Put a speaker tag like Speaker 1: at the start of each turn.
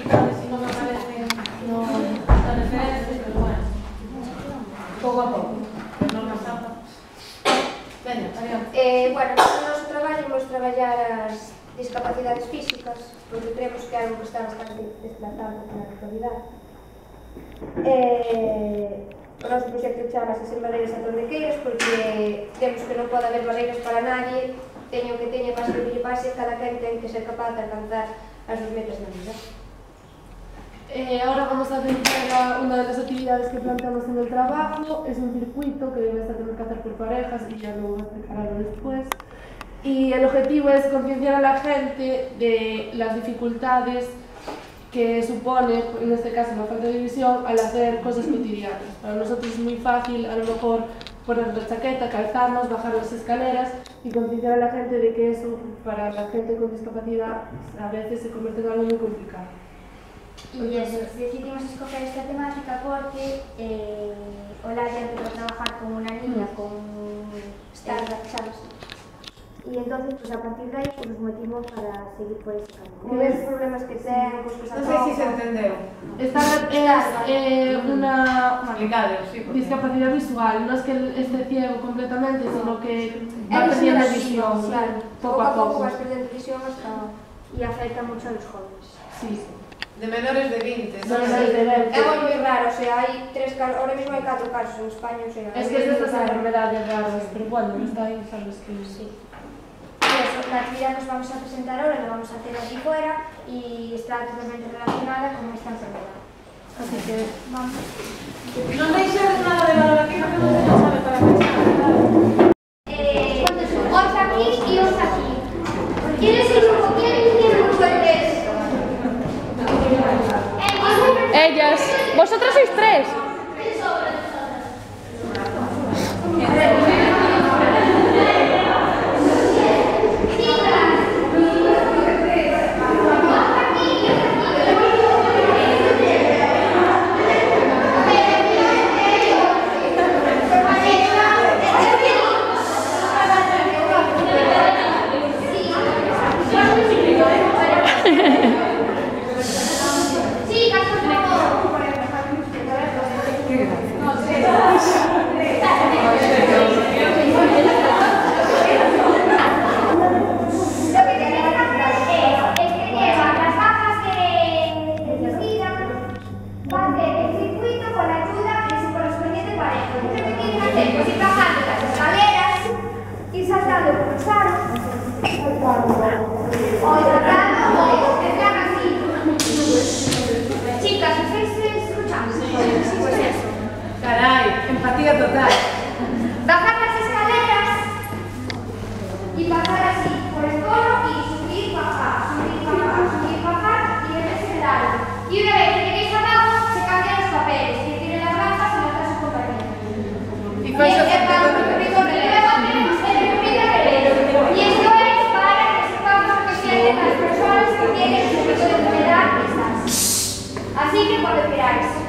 Speaker 1: dificultades y no me aparecen las referencias, pero bueno, pouco a pouco, pero non me pasa. Veña, adiante.
Speaker 2: Bueno, no noso traballo imos traballar as discapacidades físicas, porque creemos que é algo que está bastante desplazado na actualidade. O noso proxecto chamase Sen Barreiras a donde queiras, porque vemos que non pode haber barreiras para nadie, teña o que teña, pase o que lle pase, cada quen ten que ser capaz de alcanzar as súas metas na vida.
Speaker 3: Ahora vamos a hacer una de las actividades que planteamos en el trabajo. Es un circuito que debe tener que hacer por parejas y ya lo explicaré después. Y el objetivo es concienciar a la gente de las dificultades que supone, en este caso, la falta de visión al hacer cosas cotidianas. Para nosotros es muy fácil, a lo mejor, poner la chaqueta, calzarnos, bajar las escaleras y concienciar a la gente de que eso, para la gente con discapacidad, a veces se convierte en algo muy complicado.
Speaker 4: Y eso, decidimos escoger esta temática porque Olaya empezó a trabajar con una niña con
Speaker 2: Stargardt, ¿sabes?
Speaker 4: y entonces pues a partir de ahí pues, nos motivó para seguir por ese camino.
Speaker 2: Que ves problemas que ten, pues que
Speaker 1: Non sei se se entendeu.
Speaker 3: Stargardt es una
Speaker 1: Complicado, sí, porque...
Speaker 3: discapacidad visual, no es que esté ciego completamente, sino que va
Speaker 2: Es
Speaker 3: perdiendo
Speaker 2: visión,
Speaker 3: visión,
Speaker 2: claro.
Speaker 3: poco a poco.
Speaker 2: vas perdiendo visión hasta...
Speaker 4: Y afecta mucho a los jóvenes.
Speaker 3: Sí.
Speaker 1: De menores de 20.
Speaker 3: Son menores de 20.
Speaker 2: É moi raro, o sea, hai 3 casos, ahora mismo hai 4 casos en España, o sea...
Speaker 3: Es que es de estas enfermedades raras, pero bueno, está ahí, sabes que sí.
Speaker 4: Y eso, la actividad que os vamos a presentar ahora la vamos a hacer aquí fuera y está totalmente relacionada con esta enfermedad.
Speaker 3: Así que
Speaker 4: Vamos.
Speaker 1: Non deixades nada de valoración que non se sabe para pensar, claro.
Speaker 4: Os aquí y os aquí. ¿Quieres ir un poco? ¿Quién tiene un fuertes?
Speaker 5: Ellas. ¿Vosotros sois 3?
Speaker 1: Carai, empatía total.
Speaker 4: Bajar las escaleras y pasar así por el coro y subir, bajar, y meterse en el árbol. Y una vez que lleguéis abajo, se cambian los papeles, que tiene las gafas y monta su compañía.
Speaker 1: Y fue eso que te
Speaker 4: Y esto es para que sepamos lo que sienten las personas que tienen este tipo de enfermedad. Así que cuando queráis.